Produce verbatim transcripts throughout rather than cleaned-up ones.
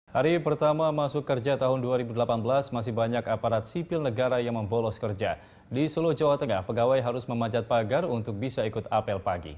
Hari pertama masuk kerja tahun dua ribu delapan belas masih banyak aparat sipil negara yang membolos kerja. Di Solo, Jawa Tengah, pegawai harus memanjat pagar untuk bisa ikut apel pagi.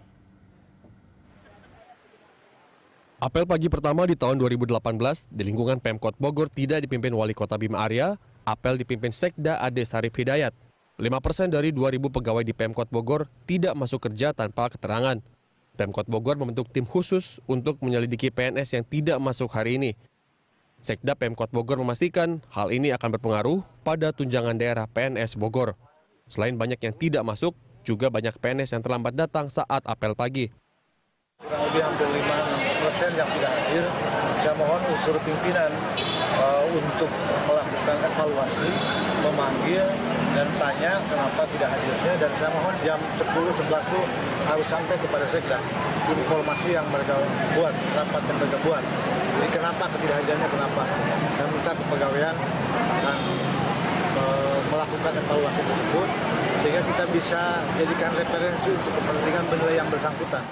Apel pagi pertama di tahun dua ribu delapan belas di lingkungan Pemkot Bogor tidak dipimpin Wali Kota Bima Arya, apel dipimpin Sekda Ade Sarif Hidayat. lima persen dari dua ribu pegawai di Pemkot Bogor tidak masuk kerja tanpa keterangan. Pemkot Bogor membentuk tim khusus untuk menyelidiki P N S yang tidak masuk hari ini. Sekda Pemkot Bogor memastikan hal ini akan berpengaruh pada tunjangan daerah P N S Bogor. Selain banyak yang tidak masuk, juga banyak P N S yang terlambat datang saat apel pagi. Kurang lebih hampir lima persen yang tidak hadir. Saya mohon unsur pimpinan uh, untuk melakukan evaluasi, memanggil dan tanya kenapa tidak hadirnya. Dan saya mohon jam sepuluh sebelas itu harus sampai kepada Sekda informasi yang mereka buat, rapat yang mereka buat. Jadi kenapa ketidakhadirannya, kenapa? Saya minta kepegawaian akan uh, melakukan evaluasi tersebut sehingga kita bisa jadikan referensi untuk kepentingan penilai yang bersangkutan.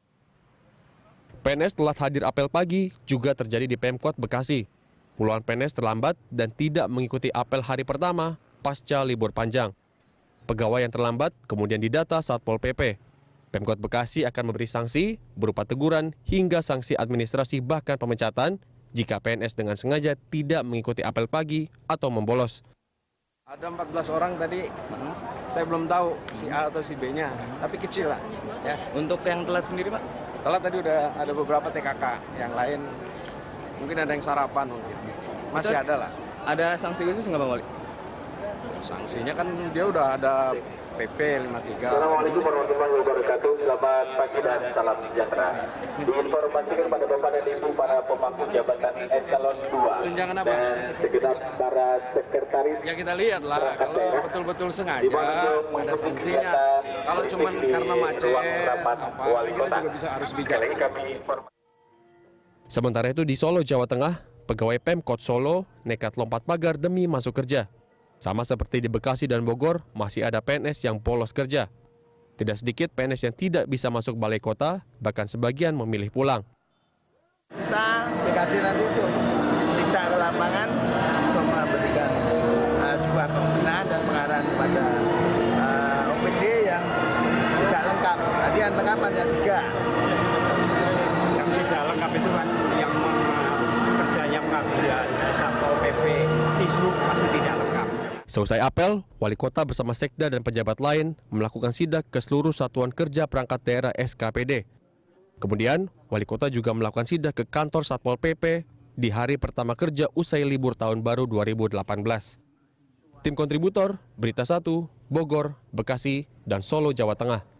P N S telat hadir apel pagi juga terjadi di Pemkot Bekasi. Puluhan P N S terlambat dan tidak mengikuti apel hari pertama pasca libur panjang. Pegawai yang terlambat kemudian didata Satpol P P. Pemkot Bekasi akan memberi sanksi berupa teguran hingga sanksi administrasi bahkan pemecatan jika P N S dengan sengaja tidak mengikuti apel pagi atau membolos. Ada empat belas orang tadi, saya belum tahu si A atau si B-nya, tapi kecil lah. Ya. Untuk yang telat sendiri, Pak? Telat tadi udah ada beberapa T K K, yang lain mungkin ada yang sarapan mungkin. Masih Itu ada lah. Ada sanksi khusus nggak, Bang Wali? Sanksinya kan dia udah ada P P lima puluh tiga. Assalamualaikum warahmatullahi wabarakatuh. Selamat pagi dan salam sejahtera. Diinformasikan pada Bapak dan Ibu para pemangku jabatan eselon dua Tunjangan apa? dan segenap para sekretaris. Ya kita lihat lah, kalau betul-betul sengaja ada sanksinya. Kalau cuma karena macet, apa, kita juga bisa harus bijak. Sementara itu di Solo, Jawa Tengah, pegawai Pemkot Solo nekat lompat pagar demi masuk kerja. Sama seperti di Bekasi dan Bogor, masih ada P N S yang bolos kerja. Tidak sedikit P N S yang tidak bisa masuk balai kota, bahkan sebagian memilih pulang. Kita P K D nanti untuk sidak ke lapangan untuk memberikan uh, sebuah pembinaan dan pengarahan kepada uh, O P D yang tidak lengkap. Tadi yang lengkap hanya tiga. Yang tidak lengkap itu kan yang kerjanya pengabdian, Satpol P P, Dishub masih tidak lengkap. Seusai apel, Wali Kota bersama Sekda dan pejabat lain melakukan sidak ke seluruh satuan kerja perangkat daerah S K P D. Kemudian, Wali Kota juga melakukan sidak ke kantor Satpol P P di hari pertama kerja usai libur tahun baru dua ribu delapan belas. Tim kontributor, Berita Satu, Bogor, Bekasi, dan Solo, Jawa Tengah.